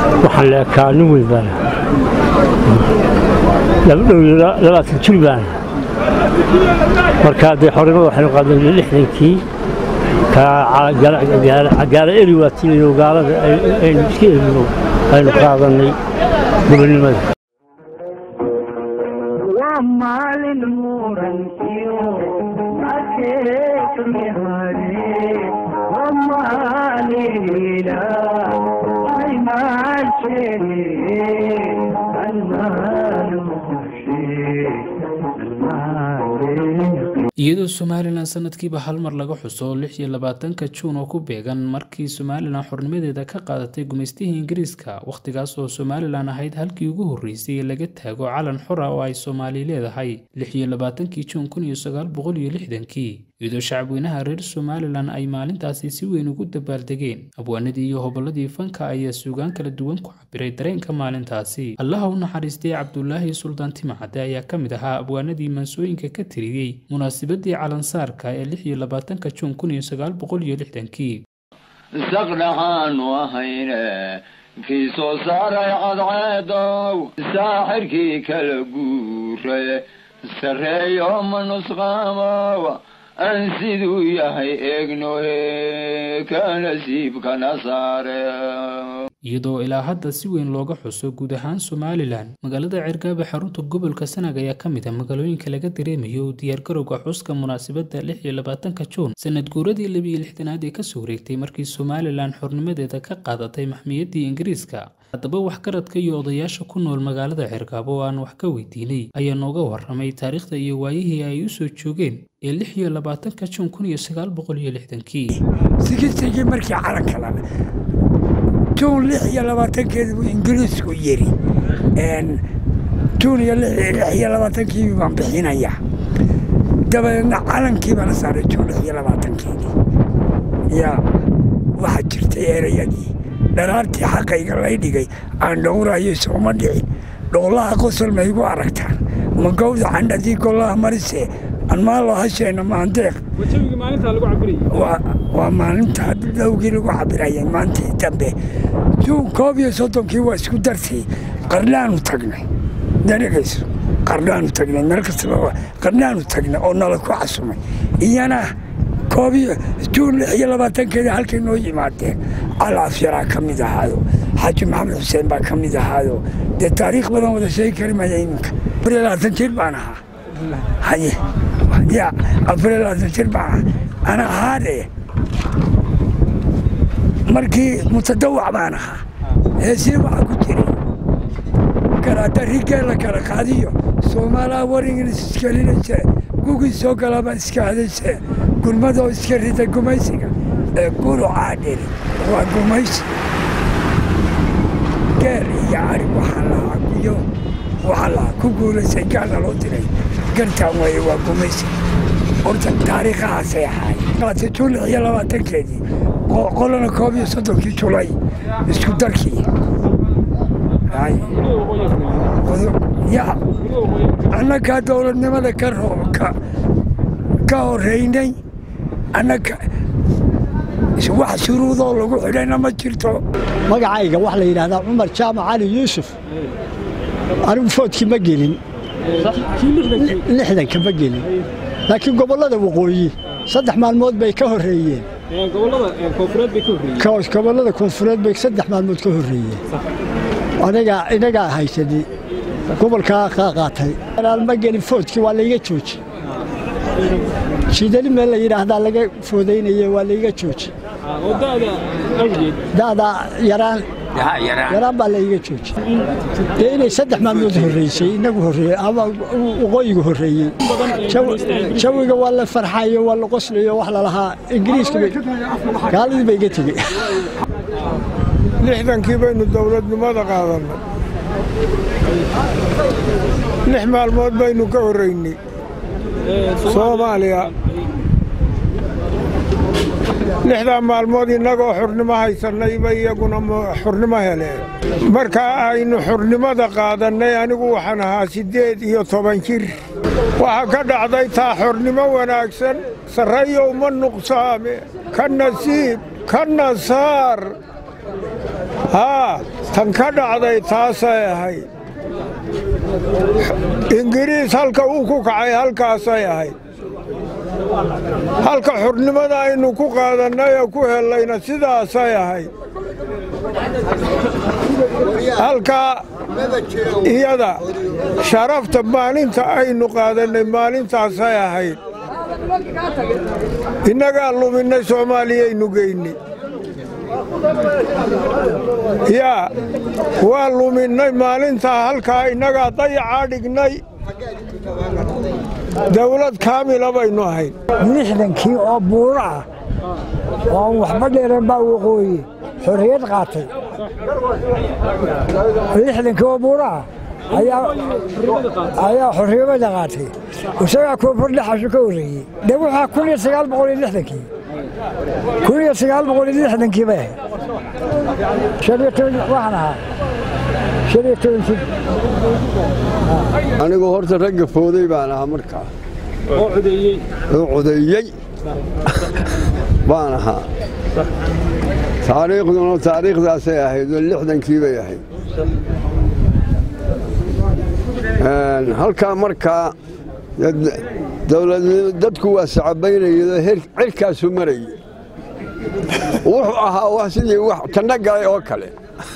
وحلا كانوا يبان لا تجيبان مركز حرمة وحنا قادمين لحنكي كعجال إلواتي وقال المشكلة هاي القاضي قبل المد وما للمورن فيو أكيد مهاري وما ليلا أي ما شيء المال مخشي iyadoo Soomaaliland sanadkiiba hal mar laga xuso 26 Juun oo ku beegan markii Soomaaliland xornimadeeda ka qaadatay gumeystihii Ingiriiska waqtigaas oo Soomaaliland ahayd halkii ugu horeysay ee laga taago calan xor ah oo ay Soomaali leedahay 26 Juun 1960 iyadoo shacabweynaha reer Soomaaliland ay maalintaasi si weyn ugu dabaaldegeen abwaanadii iyo hobolladii fanka ayaa suugaan kala duwan ku cabiray dareenka maalintaasi allaha u naxariistay Cabdullaahi Suldaan Timcade ayaa ka mid ahaa abwaanadii mansooyinka ka tiriyay munaasabadii calansaarka ee 26 Juun 1960 سقناhan وهينه في صوصاري عضعادو ساحركي كالقورة سري يوم نسقامو أنسدو يهي إغنوه كنسيب كنصاري iyadoo ilaa hadda si weyn looga xuso guud ahaan Soomaaliland magaalada Cergaaba xarunta gobolka Sanaag ayaa ka mid ah magaalooyinka laga dareemayo diyaar garowga xuska munaasabadda 26 Juun sanad guuradii 62aad ee ka soo wareegtay markii Soomaaliland xornimadeeda ka qaadatay maxmiyadii Ingiriiska haddaba wax karadka iyo odayaasha ku nool magaalada Cergaaba oo aan wax ka weydiinay ayaa nooga warramay taariikhda iyo waayihii ay u soo joogeen ee 26 Juun 1960 sigirtay markii calanka la جون لحية لباتن كذا إنجليز كويري جون لحية لباتن كذا بامبحين أياه دبنا علن كذا أنا صار جون لحية لباتن كذا يا واحد جرت يدي درارتي حقيقة الله يدي عن دورة يسوع مدعي الله قصر ما يقول عرفتها من قوز عند ذيك الله مرسي أنا ما الله هالشيء ما عندك وتشوفي ما أنت لقوا عبري وما أنت لو لقوا عبري ما أنت تنبه شو كوبي صوتهم كي واسكو درسي قرنان وتقنا درجس قرنان وتقنا مركز قرنان وتقنا أو نلقوا عصمي إيانا كوبي جون يلا باتن كذا هالكي نوجي مادين على أفيرا كم ده هذا حاج محمد حسين با كم ده هذا ده تاريخ بدن وده شيء كريم يجينك بريلا تنشيل بانها هاي يا بريلا تنشيل بانها أنا هذا مركي متدوع بانها هسي ما كتير كلا تريكة كلا قاديو سومالا ورين سكالين شيء جوجي سوكلا بسكالين شيء كل ما دو سكالين تجمعيسك كورو عادل وجمعيس كاري يعرف وحلا عقيو وحلا كوكولا سجانا لوتري قرتا ويا وجمعيس أرد التاريخ عسيحاي قلت تقول يلا ما تكذي قولنا كوبي صدق كيشولاي اسكتركي هاي يا أنا كدولة نماذج كرهو كوريني أنا واحد شروط الله وحدنا ما جرتو ما قاعد واحد اللي هذا عمر جامع علي يوسف أنا مفوت كي مجلين لحدا كي مجلين لكن قبل هذا وقوي صدح مع الموت بيكهريين كونفراد بيكهريين كوس قبل هذا كونفراد بيصدح مع الموت كهريين أنا قاعد هاي سدي قبل كاقاتي أنا المجلين فوت كي ولا يجوج شيء اللي ما اللي هذا لقى فودين ولا يجوج ده يران بالله يجوج إني صدق ما نود هالرئيسي نبغى هالرئي أما وقوي هالرئي شو ولا فرحية ولا قصلية وحلا لها إنجليز كبير قال لي بيجتني نحن كيبين الدولة لماذا قاعدنا نحن الموت بين كوريني صوماليا نحن مالمودي نجوا حرنما هيسنا يبي يكون حرنما هلا مركا إنه حرنما دقادنا يعني هو حنا سديد يطبنشر وهكذا عضيتها حرنما وناكسن سريو من نقصامه كالنسيب كالنصار ها tan ka dhacday taasay ahayd ingiriis halka uu ku kacay halkaasay ahayd halka xurnimada aynu ku qaadannay oo ku hellayna sidaasay ahayd halka iyada sharafta maalinta aynu qaadannay maalintaasay ahayd innagaa luminnay soomaaliyaynu geynay yaa waa luminnay maalintaa halkaa innagaa dayacaa dhignay dawlad kaamila baynu ahayn 60kii oo buuro ah oo waxba dheereen baa waqooyi xorriyad qaatay 60kii oo buuro ah ayaa xorriyada qaatay isagaa koonfur dhaxasho ka horreeyey dee waxaa 1960kii 1960kii bay ahayd 15 waxaan ahaa 15 anigu horta ragga fooday baan ahaa markaa oo codeeyey baan ahaa taariikhdaasay ahayd 60kii bay ahayd halkaa markaa dadku waa sacabaynayay cirkaasu marayay wuxuu ahaa wax sidii wax tanna galay oo kale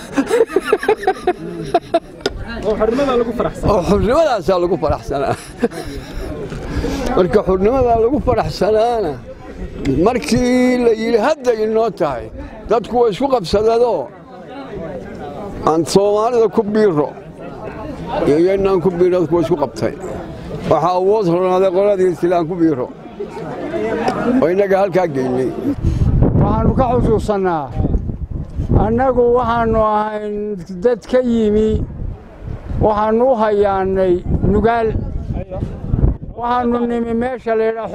oo xurnimadaasa lagu faraxsanaa marka xurnimadaa lagu faraxsanaana markii la yidhi hadda inoo tahay dadku way isku qabsadeenoo aan soomaalida ku biiro iyo inaan ku biiro dadku way isku qabtay waxaa awood hornaaday qoladii silaan ku biiro oo innaga halkaa geynay waxaannu ka xusuusannaa annagu waxaannu ahayn dad ka yimi waxaannu u hayaannay nugaal waxaannu nimi meesha laydhaa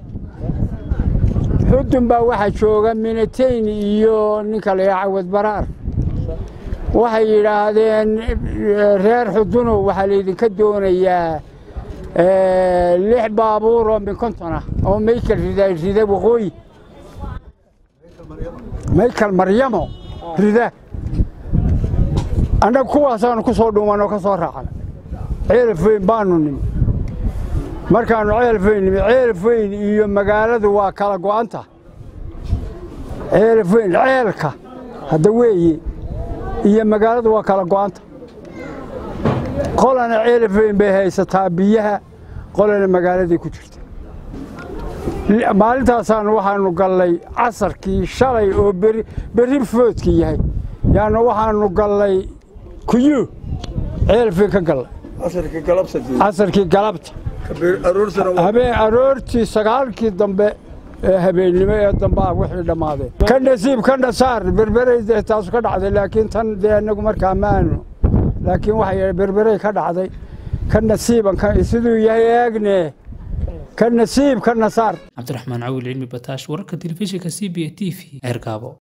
xudun baa waxaa jooga minatayn iyo ninka laydhaa cawad baraar waxay yidhaahdeen reer xudunow waxaa laydinka doonayaa 6 baabuur oo minkonton ah oo maykal rida waqooyi maykal maryamo rida annagu kuwaasaannu ku soo dhuumanoo ka soo raacna ceelafweyn baannu nimi markaannu ceelafweyn iyo magaaladu waa kala go'anta ceelafweyn ceelka hadda weeye iyo magaaladu waa kala go'anta qolana ceelafweyn bay haysataa biyaha qolana magaaladii ku jirta maalintaasaan waxaannu gallay casarkii shalay oo berri foodkii yahay yaannu waxaannu gallay kuyuu ceelafweyn ka gallay casarkii galabta aroortii 9kii dambe ee habeennimo ee dambe ah wixii dhammaadeen ka nasiib ka nasaar berberey taasu ka dhacday laakiin tan dee annagu markaa maanu laakiin waxay berberey ka dhacday ka nasiiban siduu yahay eegne ka nasiib ka nasaar cabdiraxmaan cawil cilmi bataash wararka telefishinka CBA TV Ergabo